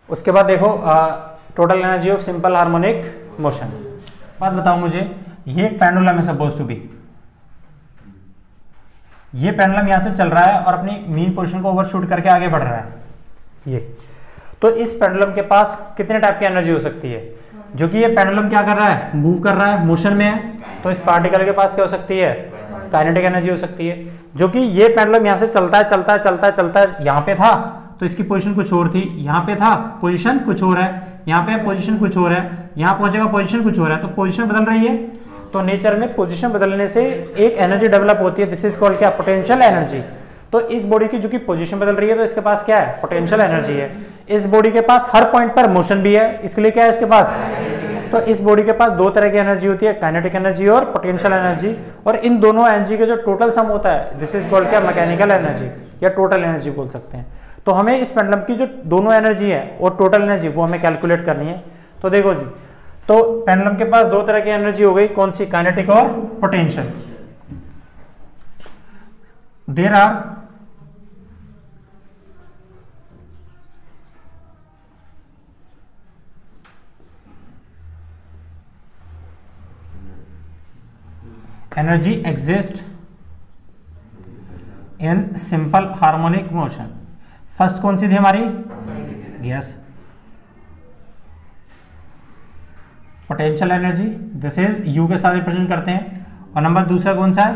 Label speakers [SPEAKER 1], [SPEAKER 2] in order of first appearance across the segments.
[SPEAKER 1] उसके बाद देखो total energy of simple harmonic motion. बात बताओ मुझे, ये एक पेंडुलम है सपोज टू बी, ये पेंडुलम यहां से चल रहा है और अपनी मीन पोजीशन को ओवरशूट करके आगे बढ़ रहा है ये। तो इस पेंडुलम के पास कितने टाइप की एनर्जी हो सकती है? जो कि ये पेंडुलम क्या कर रहा है, मूव कर रहा है, मोशन में है, तो इस पार्टिकल के पास क्या हो सकती है, काइनेटिक एनर्जी हो सकती है। जो कि ये पेंडुलम यहां से चलता है चलता है चलता है चलता है, यहां पे था तो इसकी पोजीशन कुछ और थी, यहां पे था पोजीशन कुछ और है, यहां पे पोजीशन कुछ और है, यहां पहुंचेगा पोजीशन कुछ और है, तो पोजीशन बदल रही है। तो नेचर में पोजीशन बदलने से एक एनर्जी डेवलप होती है, दिस इज कॉल्ड क्या, पोटेंशियल एनर्जी। तो इस बॉडी की जो कि पोजीशन बदल रही है तो इसके पास क्या है, पोटेंशियल एनर्जी है। इस बॉडी के पास हर पॉइंट पर मोशन भी है, इसके लिए क्या है इसके पास, तो इस बॉडी के पास दो तरह की एनर्जी होती है, काइनेटिक एनर्जी और पोटेंशियल एनर्जी। और इन दोनों एनर्जी का जो टोटल सम होता है दिस इज कॉल्ड क्या, मैकेनिकल एनर्जी या टोटल एनर्जी बोल सकते हैं। तो हमें इस पेंडुलम की जो दोनों एनर्जी है और टोटल एनर्जी वो हमें कैलकुलेट करनी है। तो देखो जी, तो पेंडुलम के पास दो तरह की एनर्जी हो गई, कौन सी, काइनेटिक और potential. There are energy exist in simple harmonic motion. First कौन सी थी हमारी, yes, potential energy, this is U के साथ रिप्रेजेंट करते हैं। और नंबर दूसरा कौन सा है,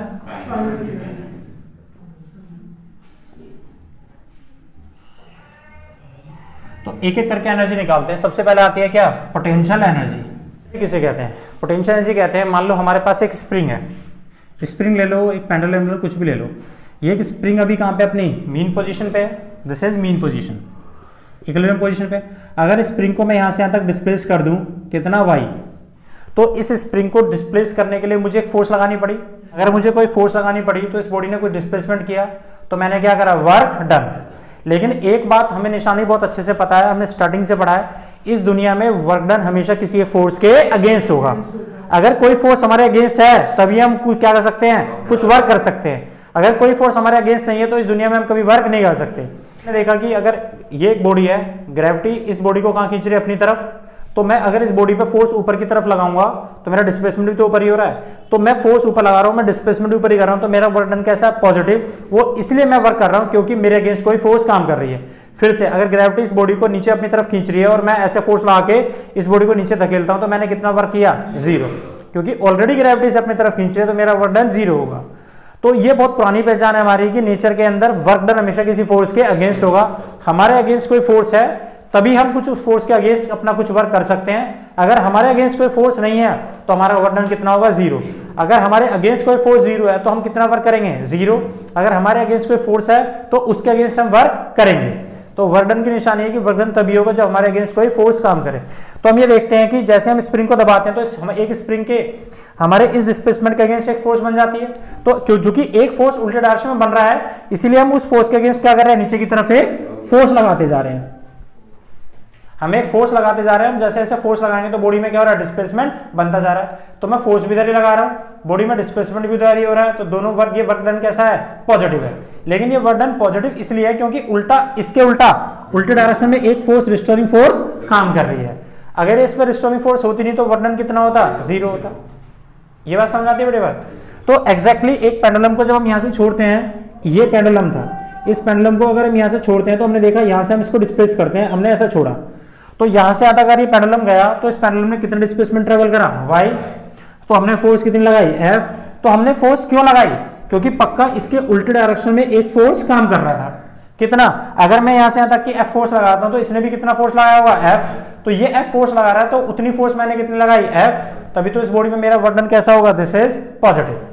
[SPEAKER 1] तो एक एक करके एनर्जी निकालते हैं। सबसे पहले आती है क्या, पोटेंशियल एनर्जी। किसे कहते हैं, पोटेंशियल एनर्जी कहते हैं, मान लो हमारे पास एक स्प्रिंग है, स्प्रिंग ले लो, एक पेंडुलम ले लो, कुछ भी ले लो। ये एक स्प्रिंग अभी कहां पे, अपनी मीन पोजीशन पे है, this is mean position, equilibrium position पे। अगर स्प्रिंग को मैं यहां से यहां तक डिस्प्लेस कर दूं, कितना y, तो इस स्प्रिंग को डिस्प्लेस करने के लिए मुझे एक फोर्स लगानी पड़ी। अगर मुझे कोई फोर्स लगानी पड़ी तो इस बॉडी ने कोई डिस्प्लेसमेंट किया, तो मैंने क्या करा, वर्क डन। लेकिन एक बात हमें निशानी बहुत अच्छे से पता है, हमने स्टार्टिंग से पढ़ा है, इस दुनिया में वर्क डन हमेशा किसी एक फोर्स के अगेंस्ट होगा। अगर कोई फोर्स हमारे अगेंस्ट है तभी हम क्या कर सकते हैं, कुछ वर्क कर सकते हैं। अगर कोई फोर्स हमारे अगेंस्ट नहीं है तो इस दुनिया में हम कभी वर्क नहीं कर सकते। मैंने देखा कि अगर ये एक बॉडी है, ग्रेविटी इस बॉडी को कहां खींच रही है, अपनी तरफ, तो मैं अगर इस बॉडी पे फोर्स ऊपर की तरफ लगाऊंगा तो मेरा डिस्प्लेसमेंट भी तो ऊपर ही हो रहा है। तो मैं फोर्स ऊपर लगा रहा हूं, मैं डिस्प्लेसमेंट ऊपर ही कर रहा हूं, तो मेरा वर्क डन कैसा है, पॉजिटिव। वो इसलिए मैं वर्क कर रहा हूं क्योंकि मेरे अगेंस्ट कोई फोर्स काम कर रही है। फिर से अगर ग्रेविटी इस बॉडी को नीचे अपनी तरफ खींच रही है और मैं ऐसे फोर्स लगा के इस बॉडी को नीचे धकेलता हूं, तो मैंने कितना वर्क किया, जीरो, क्योंकि ऑलरेडी ग्रेविटी से अपनी तरफ खींच रही है, तो मेरा वर्क डन जीरो होगा। तो ये बहुत पुरानी पहचान है हमारी कि नेचर के अंदर वर्क डन हमेशा किसी फोर्स के अगेंस्ट होगा। हमारे अगेंस्ट कोई फोर्स है तभी हम कुछ उस फोर्स के अगेंस्ट अपना कुछ वर्क कर सकते हैं। अगर हमारे अगेंस्ट कोई फोर्स नहीं है तो हमारा वर्क डन कितना होगा, जीरो। अगर हमारे अगेंस्ट कोई फोर्स जीरो है तो हम कितना वर्क करेंगे, जीरो। अगर हमारे अगेंस्ट कोई फोर्स है तो उसके अगेंस्ट हम वर्क करेंगे। तो वर्क डन की निशानी है कि वर्क डन तभी होगा जब हमारे अगेंस्ट कोई फोर्स काम करे। तो हम ये देखते हैं कि जैसे हम स्प्रिंग को दबाते हैं तो हम एक स्प्रिंग के हमारे इस डिस्प्लेसमेंट के अगेंस्ट एक फोर्स बन जाती है। तो जो कि एक फोर्स उल्टे डायरेक्शन में बन रहा है, इसीलिए हम उस फोर्स के अगेंस्ट क्या कर रहे हैं, नीचे की तरफ एक फोर्स लगाते जा रहे हैं। हम एक फोर्स लगाते जा रहे हैं, जैसे जैसे फोर्स लगाएंगे तो बॉडी में क्या हो रहा है, डिस्प्लेसमेंट बनता जा रहा है। तो मैं फोर्स भी इधर ही लगा रहा हूं, बॉडी में डिस्प्लेसमेंट भी उधर ही हो रहा है, तो दोनों वर्क, ये वर्क डन कैसा है, पॉजिटिव है। लेकिन ये वर्क डन पॉजिटिव इसलिए है क्योंकि उल्टा, इसके उल्टे डायरेक्शन में एक फोर्स, रिस्टोरिंग फोर्स काम कर रही है। अगर इस पर रिस्टोरिंग फोर्स होती नहीं तो वर्क डन कितना होता, जीरो होता। ये बात समझ आती है बड़ी बात। तो एग्जैक्टली एक पेंडुलम को जब हम यहां से छोड़ते हैं, ये पेंडुलम था, इस पेंडुलम को अगर हम यहां से छोड़ते हैं तो हमने देखा यहां से हम इसको डिस्प्लेस करते हैं, हमने ऐसा छोड़ा तो यहां से अगर ये पेंडुलम गया तो इस पेंडुलम ने कितना डिस्प्लेसमेंट ट्रेवल करा, y। तो हमने फोर्स कितनी लगाई, F। तो हमने फोर्स क्यों लगाई, क्योंकि पक्का इसके उल्टे डायरेक्शन में एक फोर्स काम कर रहा था। कितना, अगर मैं यहां से यहां तक की F फोर्स लगाता हूं तो इसने भी कितना फोर्स लगाया होगा, F। तो ये F फोर्स लगा रहा है तो उतनी फोर्स मैंने कितनी लगाई, F। तभी तो इस बॉडी में मेरा वर्क डन कैसा होगा, दिस इज पॉजिटिव।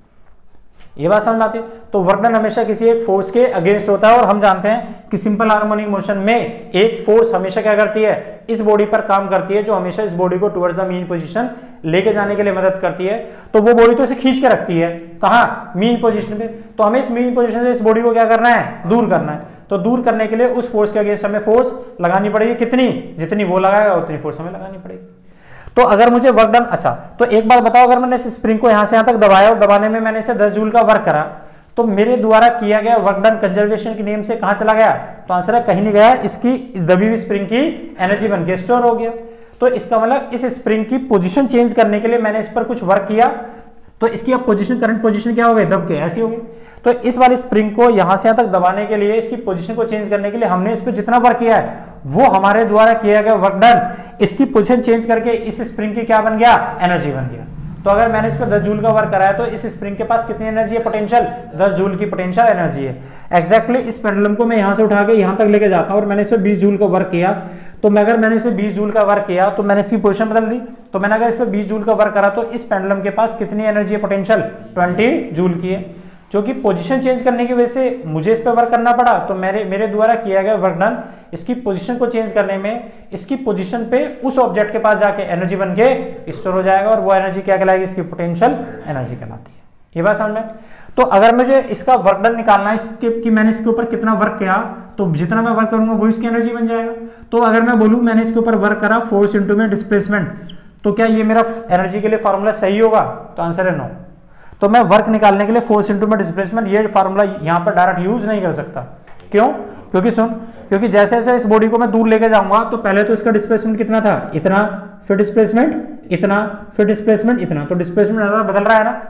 [SPEAKER 1] ये बात समझ आती है। तो वर्क डन हमेशा किसी एक फोर्स के अगेंस्ट होता है। और हम जानते हैं कि सिंपल हार्मोनिक मोशन में एक फोर्स हमेशा क्या करती है, इस बॉडी पर काम करती है, जो हमेशा इस बॉडी को टुवर्ड्स द मीन पोजीशन लेके जाने के लिए मदद करती है। तो वो बॉडी तो इसे खींच के रखती है, कहां, मीन पोजीशन पे। तो हमें इस मीन पोजीशन से इस बॉडी को क्या करना है, दूर करना है। तो दूर करने के लिए उस फोर्स के अगेंस्ट हमें फोर्स लगानी पड़ेगी, कितनी, जितनी वो लगाएगा उतनी फोर्स हमें लगानी पड़ेगी। तो अगर मुझे वर्क डन, अच्छा तो एक बात बताओ, अगर मैंने इस स्प्रिंग को यहां से यहां तक दबाया और दबाने में मैंने इसे 10 जूल का वर्क करा, तो तो मेरे द्वारा किया गया वर्क डन कंजर्वेशन के नियम से कहां चला गया? तो आंसर है कहीं नहीं गया, इसकी इस दबी हुई स्प्रिंग की एनर्जी बन के स्टोर हो गया। तो इसका मतलब इस स्प्रिंग की पोजीशन चेंज करने के लिए मैंने इस पर कुछ वर्क किया, तो इसकी अब पोजीशन, करंट पोजीशन क्या हो गई? दब के ऐसी हो गई। तो इस वाली स्प्रिंग को यहां से यहां तक दबाने के लिए, इसकी पोजीशन को चेंज करने के लिए हमने इस पर जितना वर्क किया है वो हमारे द्वारा किया गया वर्क डन इसकी पोजीशन चेंज करके इस स्प्रिंग की क्या बन गया? एनर्जी बन गया। तो अगर मैंने इस पर 10 जूल का वर्क कराया तो इस स्प्रिंग के पास कितनी एनर्जी है? पोटेंशियल 10 जूल की पोटेंशियल एनर्जी है। एक्जैक्टली इस पेंडुलम को मैं यहां से उठा के यहां तक लेके जाता हूं और मैंने इस पर 20 जूल का वर्क किया, तो अगर मैंने इसे 20 जूल का वर्क किया तो मैंने इसकी पोजीशन बदल दी। तो मैंने अगर इस पर 20 जूल का वर्क करा तो इस पेंडुलम के पास कितनी एनर्जी है? पोटेंशियल 20 जूल की है, जो कि पोजीशन चेंज करने की वजह से मुझे इस पर वर्क करना पड़ा। तो मेरे द्वारा किया गया वर्क डन इसकी पोजीशन को चेंज करने में, इसकी पोजीशन पे उस ऑब्जेक्ट के पास जाके एनर्जी बन के स्टोर हो जाएगा, और वो एनर्जी क्या कहलाएगी? इसकी पोटेंशियल एनर्जी कहलाती है। ये बात समझ में? तो अगर मुझे इसका वर्क डन निकालना है इसके कि मैंने इसके ऊपर कितना वर्क किया, तो जितना मैं वर्क करूंगा वो इसकी एनर्जी बन जाएगा। तो अगर मैं बोलूं मैंने इसके ऊपर वर्क करा फोर्स इंटू में डिस्प्लेसमेंट, तो क्या ये मेरा एनर्जी के लिए फॉर्मूला सही होगा? तो आंसर है नो। तो मैं वर्क निकालने के लिए फोर्स इंटू में डिस्प्लेसमेंट ये फार्मूला यहां पर डायरेक्ट यूज नहीं कर सकता। क्यों? क्योंकि जैसे जैसे इस बॉडी को मैं दूर लेके जाऊंगा तो पहले तो इसका डिस्प्लेसमेंट कितना था? इतना, फिर डिस्प्लेसमेंट इतना, फिर डिस्प्लेसमेंट इतना। तो डिस्प्लेसमेंट हर बार बदल रहा है ना।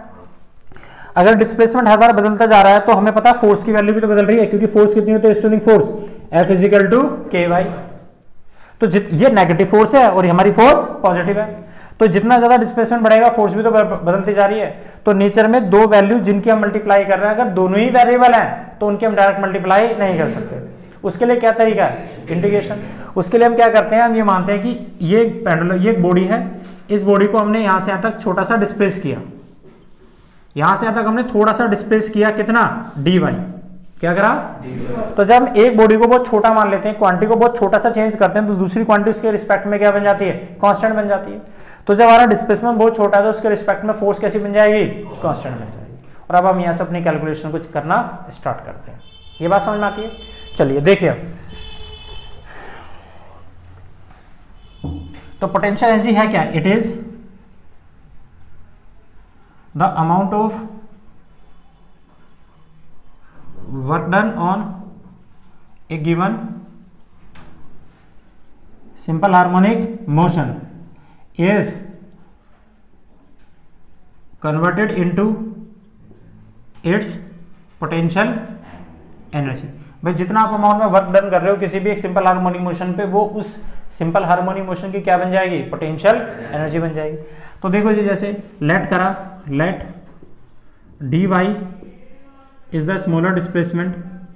[SPEAKER 1] अगर डिस्प्लेसमेंट हर बार बदलता जा रहा है तो हमें पता है फोर्स की वैल्यू भी तो बदल रही है, क्योंकि फोर्स कितनी होती है? Storing force F = KY। तो ये नेगेटिव फोर्स है और हमारी फोर्स पॉजिटिव है, तो जितना ज्यादा डिस्प्लेसमेंट बढ़ेगा फोर्स भी तो बदलती जा रही है। तो नेचर में दो वैल्यू जिनकी हम मल्टीप्लाई कर रहे हैं, अगर दोनों ही वेरिएबल हैं तो उनके हम डायरेक्ट मल्टीप्लाई नहीं कर सकते। उसके लिए क्या तरीका है? इंटीग्रेशन। उसके लिए हम क्या करते हैं? हम ये मानते हैं कि ये पेंडुलम, ये एक बॉडी है, इस बॉडी को हमने यहां से यहां तक छोटा सा डिस्प्लेस किया, यहां से यहां तक हमने थोड़ा सा डिस्प्लेस किया, कितना? dy। क्या करा? तो जब हम एक बॉडी को बहुत छोटा मान लेते हैं, क्वांटिटी को बहुत छोटा सा चेंज करते हैं, तो दूसरी क्वांटिटी उसके रिस्पेक्ट में क्या बन जाती है? कांस्टेंट बन जाती है। तो जब हमारा डिस्प्लेसमेंट बहुत छोटा है तो उसके रिस्पेक्ट में फोर्स कैसी बन जाएगी? कांस्टेंट बन जाएगी। और अब हम यहां से अपनी कैलकुलेशन कुछ करना स्टार्ट करते हैं। ये बात समझ में आती है? चलिए देखिए, अब तो पोटेंशियल एनर्जी है क्या? It is the amount of work done on a given simple harmonic motion is converted into its potential energy। भाई जितना आप अमाउंट में वर्क डन कर रहे हो किसी भी एक सिंपल हार्मोनिक मोशन पे, वो उस सिंपल हार्मोनिक मोशन की क्या बन जाएगी? पोटेंशियल एनर्जी बन जाएगी। तो देखो जी, जैसे लेट करा, let dy is the smaller displacement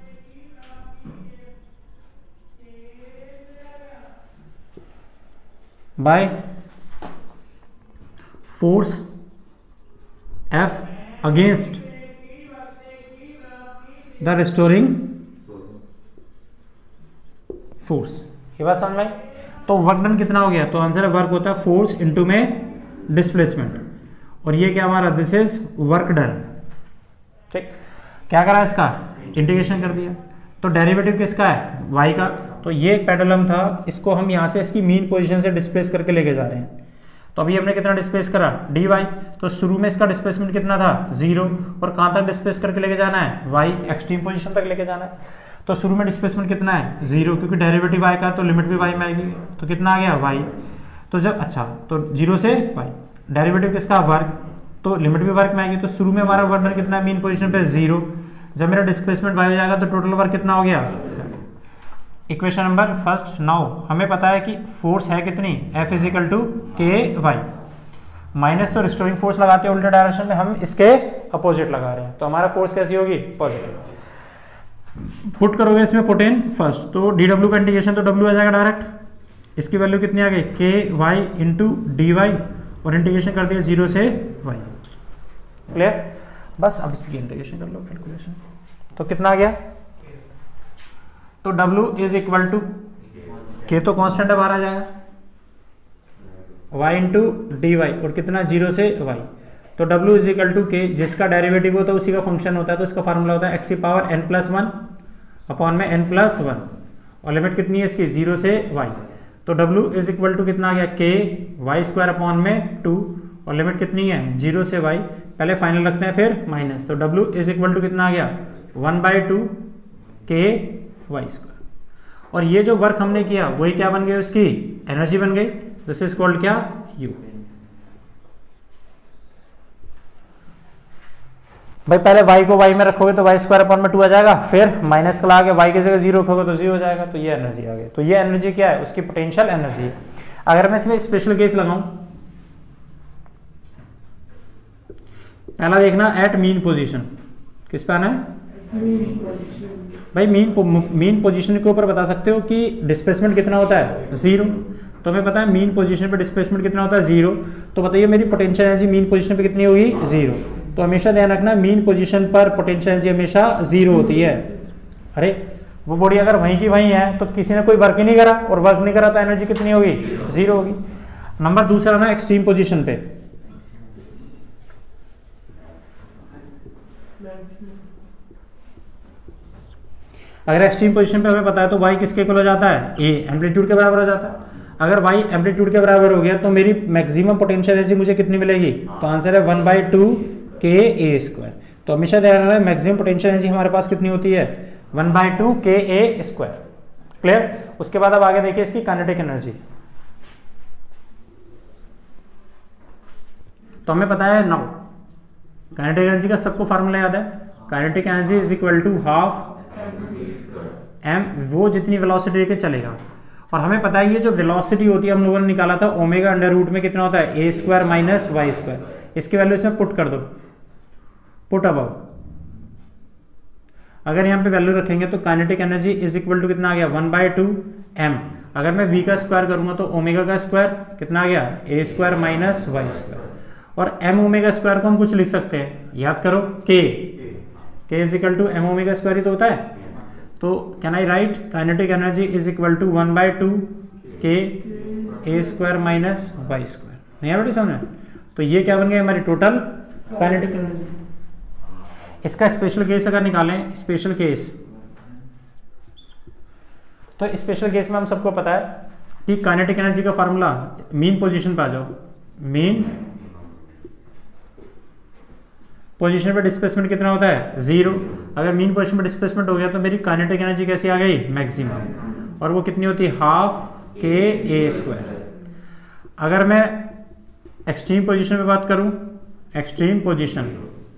[SPEAKER 1] by force F against the restoring force। ये बात समझ में आई? तो वर्क डन कितना हो गया? तो आंसर है वर्क होता है फोर्स इनटू में डिस्प्लेसमेंट, और ये क्या हमारा? This is work done. ठीक, क्या करा? इसका इंटीग्रेशन कर दिया। तो डेरिवेटिव किसका है? y का। तो ये एक पेंडुलम था, इसको हम यहां से इसकी मीन पोजीशन से डिस्प्लेस करके लेके जा रहे हैं। तो अभी हमने कितना डिस्प्लेस करा? dy। तो शुरू में इसका डिस्प्लेसमेंट कितना था? 0। और कहां तक डिस्प्लेस करके लेके जाना है? y एक्सट्रीम पोजीशन तक लेके जाना है। तो शुरू में डिस्प्लेसमेंट कितना है? 0, क्योंकि डेरिवेटिव y का, तो लिमिट भी y में आएगी। तो कितना आ गया? y। तो जब तो 0 से y, डेरिवेटिव किसका? वर्क, तो लिमिट भी वर्क में आएगी। तो शुरू में हमारा वर्क डन कितना है मीन पोजीशन पे? 0। जब मेरा डिस्प्लेसमेंट y हो जाएगा तो टोटल वर्क कितना हो गया? Equation number first. नाउ हमें पता है कि फोर्स है कितनी? F = KY माइनस, तो रिस्टोरिंग फोर्स लगाते हैं उल्टे डायरेक्शन में, हम इसके अपोजिट लगा रहे हैं, तो हमारा फोर्स कैसी होगी? पॉजिटिव। पुट करोगे इसमें पोटेन फर्स्ट, तो dw का इंटीग्रेशन, तो w आ जाएगा डायरेक्ट। इसकी वैल्यू कितनी आ गई? KY × dy, और इंटीग्रेशन कर दिया 0 से y। क्लियर? बस अब इसकी इंटीग्रेशन कर लो, कैलकुलेशन। तो कितना आ गया? तो W = K, तो कांस्टेंट है, बाहर आ जाएगा, y × dy, और कितना? 0 से y। तो W = K, जिसका डेरिवेटिव होता है उसी का फंक्शन होता है, तो इसका फार्मूला होता है x⁴n+1 अपॉन में n+1, और लिमिट कितनी है इसकी? 0 से y। तो W = कितना आ गया? K y² अपॉन में 2, और लिमिट कितनी है? 0 से y। पहले फाइनल रखते हैं फिर माइनस, तो W इज इक्वल टू कितना आ गया 1/2 KY²। और ये जो वर्क हमने किया वही क्या बन गई, उसकी एनर्जी बन गई। दिस इज कॉल्ड क्या, U। भाई पहले y को y में रखोगे तो y²/2 आ जाएगा, फिर माइनस का आगे y की जगह 0 रखोगे तो 0 हो जाएगा, तो ये एनर्जी आ गई। तो ये एनर्जी क्या है, उसकी पोटेंशियल एनर्जी। अगर मैं इसमें स्पेशल केस लगाऊं, पहला देखना एट मीन पोजीशन, किस पे आना है भाई, मीन पोजीशन के ऊपर बता सकते हो कि डिस्प्लेसमेंट कितना होता है 0। तो हमें पता है मीन पोजीशन पे डिस्प्लेसमेंट कितना होता है 0। तो बताइए मेरी पोटेंशियल एनर्जी मीन पोजीशन पे कितनी होगी 0। तो हमेशा ध्यान रखना मीन पोजीशन पर पोटेंशियल एनर्जी हमेशा 0 होती है। अरे वो बॉडी अगर वहीं की वहीं है तो किसी ने कोई वर्क ही नहीं करा, और वर्क नहीं करा तो एनर्जी कितनी होगी 0 होगी। नंबर दूसरा ना एक्सट्रीम पोजीशन पे, अगर एक्सट्रीम पोजीशन पे हमें पता है तो y किसके इक्वल हो जाता है, a एम्पलीट्यूड के बराबर हो जाता है। अगर y एम्पलीट्यूड के बराबर हो गया तो मेरी मैक्सिमम पोटेंशियल एनर्जी मुझे कितनी मिलेगी, तो आंसर है 1/2 KA²। तो हमेशा ध्यान रखना मैक्सिमम पोटेंशियल एनर्जी हमारे पास कितनी होती है 1/2 KA²। क्लियर। उसके बाद अब आगे देखिए इसकी काइनेटिक एनर्जी। तो हमें पता है नाउ काइनेटिक एनर्जी का सबको फार्मूला याद है, kinetic energy is equal to half m, वो जितनी वेलोसिटी लेके चलेगा। और हमें पता है ये जो वेलोसिटी होती है हम लोगों ने निकाला था ओमेगा अंडर रूट में कितना होता है a² माइनस y²। इसकी वैल्यू इसमें पुट कर दो, पुट अबव। अगर यहाँ पे वैल्यू रखेंगे तो kinetic energy is equal to कितना आ गया 1/2 m। अगर मैं v का स्क्वायर करूंगा तो ओमेगा का स्क्वायर कितना आ गया a² माइनस y²। और m ओमेगा स्क्वायर को हम कुछ लिख सकते हैं, याद करो k is equal to m omega square ही तो होता है। तो can I write kinetic energy is equal to 1/2 KA² minus y²। नहीं आ बेटी समझ। तो ये क्या बन गया हमारी टोटल काइनेटिक एनर्जी। इसका स्पेशल केस अगर निकालें, स्पेशल केस, तो स्पेशल केस में हम सबको पता है कि काइनेटिक एनर्जी का फार्मूला, मीन पोजीशन पे आ जाओ, मीन पोजीशन पे डिस्प्लेसमेंट कितना होता है 0। अगर मीन पोजीशन पे डिस्प्लेसमेंट हो गया तो मेरी काइनेटिक एनर्जी कैसी आ गई मैक्सिमम, और वो कितनी होती है हाफ KA²। अगर मैं एक्सट्रीम पोजीशन पे बात करूं, एक्सट्रीम पोजीशन,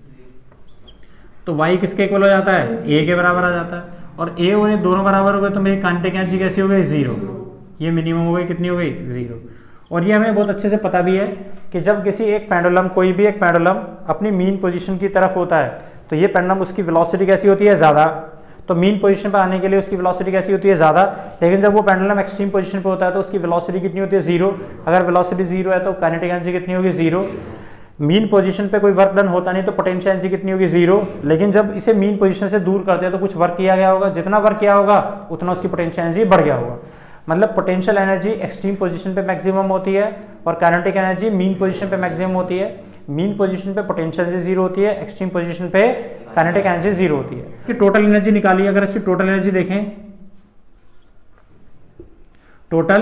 [SPEAKER 1] तो y किसके इक्वल हो जाता है a के बराबर आ जाता है। और a और a दोनों बराबर हो गए तो मेरी काइनेटिक एनर्जी कैसी हो गई 0। ये मिनिमम हो गई, कितनी हो गई 0। और ये हमें बहुत अच्छे से पता भी है कि जब किसी एक पेंडुलम, कोई भी एक पेंडुलम अपनी मीन पोजीशन की तरफ होता है तो ये पेंडुलम उसकी वेलोसिटी कैसी होती है ज़्यादा, तो मीन पोजीशन पर आने के लिए उसकी वेलोसिटी कैसी होती है ज़्यादा। लेकिन जब वो पेंडुलम एक्सट्रीम पोजीशन पे होता है तो उसकी वेलोसिटी कितनी होती है 0। अगर वेलोसिटी 0 है तो काइनेटिक एनर्जी कितनी होगी 0। मीन पोजीशन पे कोई वर्क डन होता नहीं तो पोटेंशियल एनर्जी कितनी होगी 0। लेकिन जब इसे मीन पोजीशन से दूर करते हैं तो कुछ वर्क किया गया होगा, जितना वर्क किया होगा उतना उसकी पोटेंशियल एनर्जी बढ़ गया होगा। मतलब पोटेंशियल एनर्जी एक्सट्रीम पोजीशन पे मैक्सिमम होती है और काइनेटिक एनर्जी मीन पोजीशन पे मैक्सिमम होती है। मीन पोजीशन पे पोटेंशियल एनर्जी 0 होती है, एक्सट्रीम पोजीशन पे काइनेटिक एनर्जी 0 होती है। इसकी टोटल एनर्जी निकालिए। अगर इसकी टोटल एनर्जी देखें, टोटल,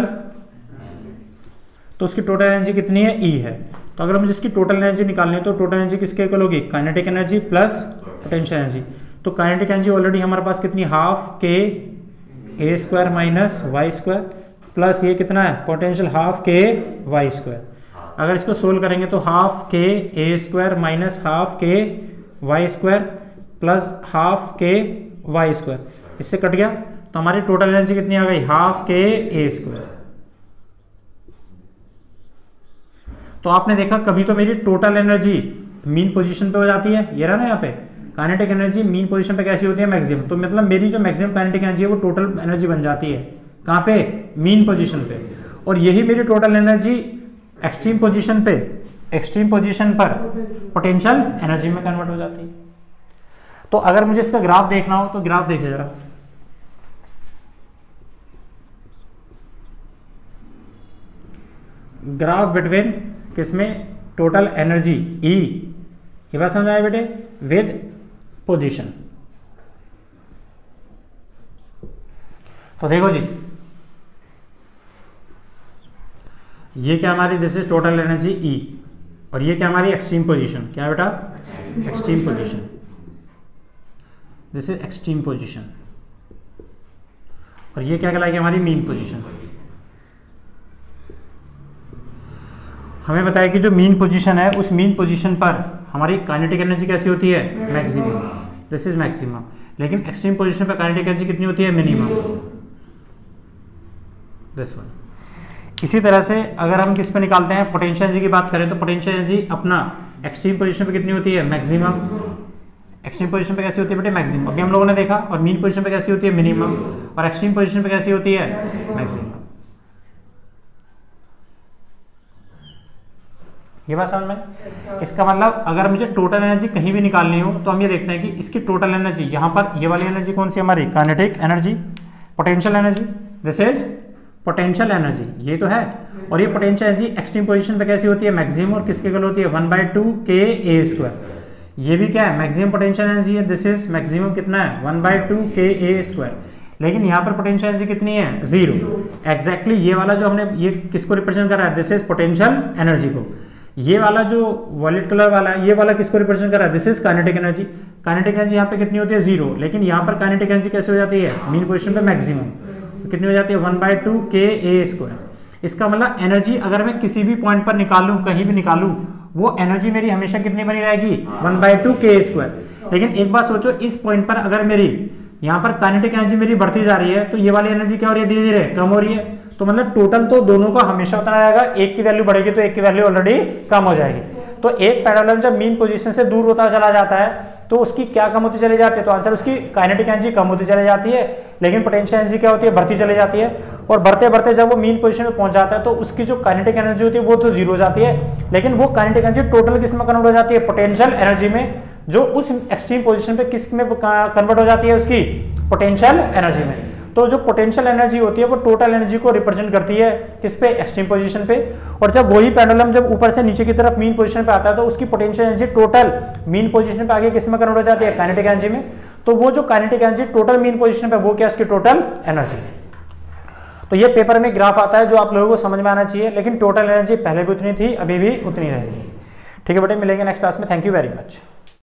[SPEAKER 1] तो उसकी टोटल एनर्जी कितनी है E है। तो अगर मुझे इसकी टोटल एनर्जी निकालनी है तो टोटल एनर्जी किसके इक्वल होगी kinetic energy plus potential energy. तो काइनेटिक एनर्जी ऑलरेडी हमारे पास कितनी half KA² minus y² plus ये कितना है पोटेंशियल हाफ KY²। अगर इसको सोल्व करेंगे तो half KA² minus half KY² plus half KY², इससे कट गया तो हमारी टोटल एनर्जी कितनी आ गई हाफ KA²। तो आपने देखा कभी तो मेरी टोटल एनर्जी मीन पोजीशन पे हो जाती है, ये रहा ना यहाँ पे काइनेटिक एनर्जी मीन पोजीशन पे कैसी होती है मैक्सिमम। तो मतलब मेरी जो मैक्सिमम काइनेटिक एनर्जी है वो टोटल एनर्जी बन जाती है कहाँ पे मीन पोजीशन पे। और यही मेरी टोटल एनर्जी एक्सट्रीम पोजीशन पे, एक्सट्रीम पोजीशन पर पोटेंशियल एनर्जी में कन्वर्ट हो जाती है। तो अगर मुझे इसका ग्राफ देखना हो तो ग्राफ देखिए जरा। ग्राफ बिटवीन किसमें टोटल एनर्जी E, ये बात समझ आया बेटे, विद पोजीशन। तो देखो जी ये क्या हमारी this is total energy E, और ये क्या हमारी एक्सट्रीम पोजीशन, क्या है बेटा, extreme position, this is extreme position. और ये क्या कहलाएगी, हमारी मीन पोजीशन। हमें बताया कि जो मीन पोजीशन है उस मीन पोजीशन पर हमारी काइनेटिक एनर्जी कैसी होती है, मैक्सिमम, दिस इज मैक्सिमम। लेकिन एक्सट्रीम पोजीशन पर काइनेटिक एनर्जी कितनी होती है, मिनिमम, दिस वन। इसी तरह से अगर हम किस पे निकालते हैं, पोटेंशियल एनर्जी की बात करें तो पोटेंशियल एनर्जी अपना एक्सट्रीम पोजीशन पे कितनी होती है, मैक्सिमम। एक्सट्रीम पोजीशन पे कैसी होती है बेटे, मैक्सिमम, अभी हम लोगों ने देखा। और मीन पोजीशन पे कैसी होती है, मिनिमम। और एक्सट्रीम पोजीशन पे कैसी होती है, मैक्सिमम। ये बात समझ में। इसका मतलब अगर मुझे टोटल एनर्जी कहीं भी निकालनी हो तो हम ये देखते हैं कि इसकी टोटल एनर्जी, यहाँ पर ये वाली एनर्जी कौन सी हमारी, kinetic energy, potential energy, this is potential energy, ये तो है। और ये पोटेंशियल एनर्जी एक्सट्रीम पोजीशन पे कैसी होती है, मैक्सिमम। और किसके इक्वल होती है, 1/2 KA²। ये भी क्या है, मैक्सिमम पोटेंशियल एनर्जी है, दिस इज मैक्सिमम कितना है, 1/2 KA²। लेकिन यहाँ पर पोटेंशियल एनर्जी कितनी है, 0। एग्जैक्टली ये वाला जो हमने, ये किसको रिप्रेजेंट कर रहा है, दिस इज पोटेंशियल एनर्जी को। ये वाला जो वॉलेट कलर वाला है, ये वाला किसको रिप्रेजेंट कर रहा है, this is kinetic energy. Kinetic energy यहाँ पे कितनी होती है, 0। लेकिन यहाँ पर काइनेटिक एनर्जी कैसे हो जाती है, मीन पोजीशन पे मैक्सिमम, तो कितनी हो जाती है, 1/2 KA²। इसका मतलब एनर्जी अगर मैं किसी भी पॉइंट पर निकालूं, कहीं भी निकालूं, वो एनर्जी मेरी हमेशा कितनी बनी रहेगी, 1/2 KA²। लेकिन एक बात सोचो, इस पॉइंट पर अगर मेरी यहाँ पर काइनेटिक एनर्जी मेरी बढ़ती जा रही है तो ये वाली एनर्जी क्या हो रही है, धीरे धीरे कम हो रही है। तो मतलब टोटल तो दोनों का हमेशा उतना रहेगा, एक की वैल्यू बढ़ेगी तो एक की वैल्यू ऑलरेडी कम हो जाएगी। तो एक पेंडुलम जब मीन पोजीशन से दूर होता चला जाता है तो उसकी क्या कम होती चली जाती है, तो आंसर उसकी काइनेटिक एनर्जी कम होती चली जाती है। लेकिन पोटेंशियल एनर्जी क्या होती है, बढ़ती चली जाती है। और बढ़ते बढ़ते जब वो मीन पोजीशन में पहुंच जाता है तो उसकी जो काइनेटिक एनर्जी होती है वो तो 0 हो जाती है। लेकिन वो काइनेटिक एनर्जी टोटल किस में कन्वर्ट हो जाती है, पोटेंशियल एनर्जी में, जो उस एक्सट्रीम पोजीशन पे किस में कन्वर्ट हो जाती है, उसकी पोटेंशियल एनर्जी में। तो जो पोटेंशियल एनर्जी होती है वो टोटल एनर्जी को रिप्रेजेंट करती है, किस पे, एक्सट्रीम पोजीशन पे। और जब वही पेंडुलम जब ऊपर से नीचे की तरफ मीन पोजीशन पे आता है तो उसकी potential energy total mean position पे आगे किस में कन्वर्ट हो जाती है, काइनेटिक एनर्जी में। तो वो जो kinetic energy total mean position पे, वो क्या, उसकी टोटल एनर्जी। तो ये पेपर में ग्राफ आता है जो आप लोगों को समझ में आना चाहिए। लेकिन टोटल एनर्जी पहले भी उतनी थी, अभी भी उतनी रहेगी। ठीक है बेटे, मिलेंगे नेक्स्ट क्लास में। Thank you very much.